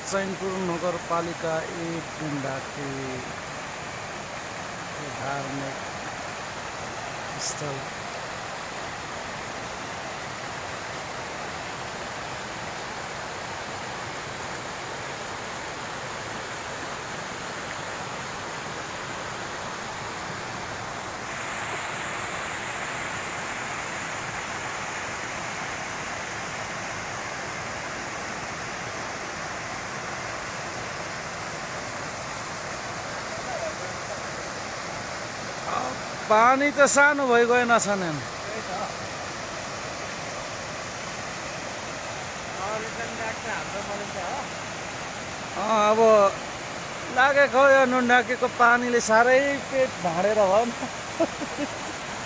चैनपुर नगरपालिका 1 नुनढाके धार्मिक स्थल। पानी त सानो भइगएन छन् अब लागेको यो नुनढाकेको पानीले साह्रै पेट भाँडेर हो।